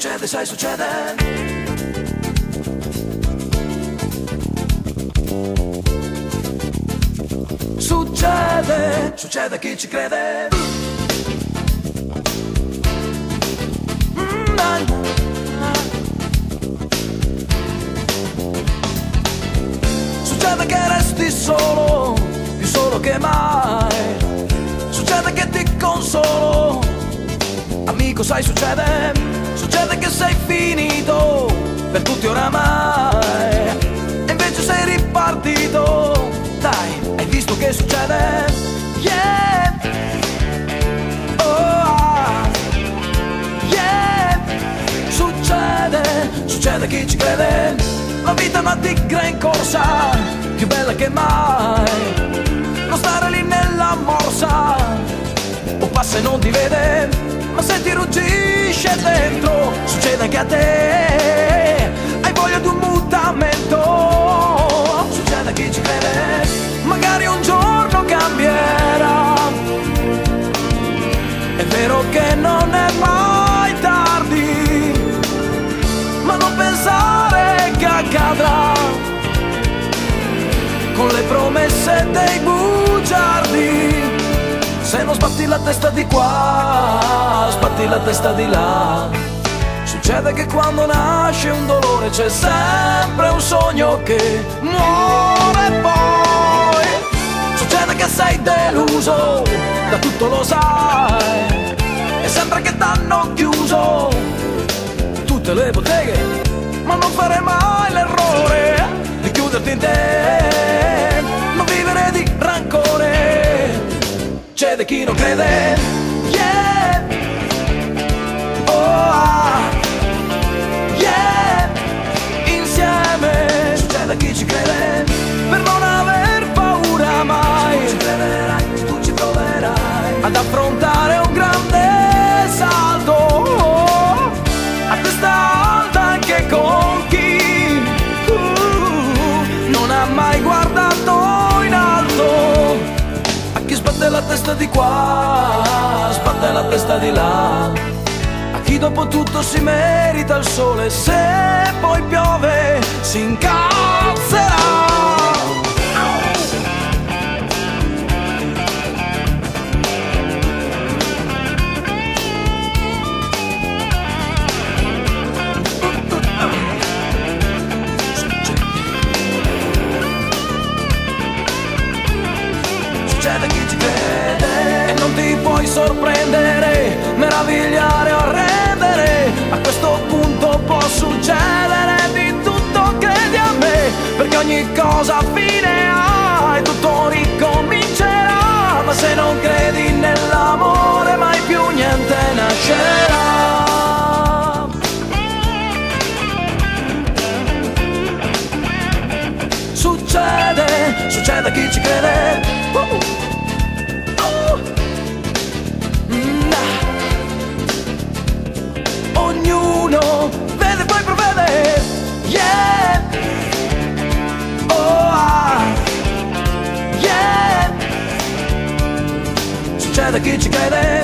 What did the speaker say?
succede, sai, succede. Succede, succede a chi ci crede. Succede che resti solo, più solo che mai. Succede che ti consolo, amico, sai, succede. Succede che sei finito per tutti oramai, e invece sei ripartito. Dai, hai visto che succede? Yeah. Oh, yeah. Succede, succede a chi ci crede. La vita è una tigre in corsa, più bella che mai. Non stare lì nella morsa, o passa e non ti vede, ma se ti ruggisce dentro, succede anche a te. Hai voglia di un mutamento, succede a chi ci crede. Magari un giorno cambierà, è vero che non è mai tardi, ma non pensare che accadrà con le promesse dei bugiardi. Se non sbatti la testa di qua, sbatti la testa di là. Succede che quando nasce un dolore c'è sempre un sogno che muore poi. Succede che sei deluso, da tutto lo sai, e sempre che t'hanno chiuso tutte le botteghe, ma non fare mai l'errore di chiuderti in te, non vivere di rancore. C'è chi non crede, yeah. Oh, yeah. Insieme succede a chi ci crede, per non aver paura mai. Tu ci crederai, tu ci proverai ad affrontare un grande salto, a testa alta anche con chi non ha mai guardato in alto. Sbatte la testa di qua, sbatte la testa di là. A chi dopo tutto si merita il sole, se poi piove si incazzerà. Succede a chi ci crede, e non ti puoi sorprendere, meravigliare o arrendere. A questo punto può succedere di tutto, credi a me, perché ogni cosa fine ha e tutto ricomincerà. Ma se non credi nell'amore mai più niente nascerà. Succede, succede a chi ci crede. Ognuno vede poi provvede, yeah. Oh, yeah. Succede a chi ci crede.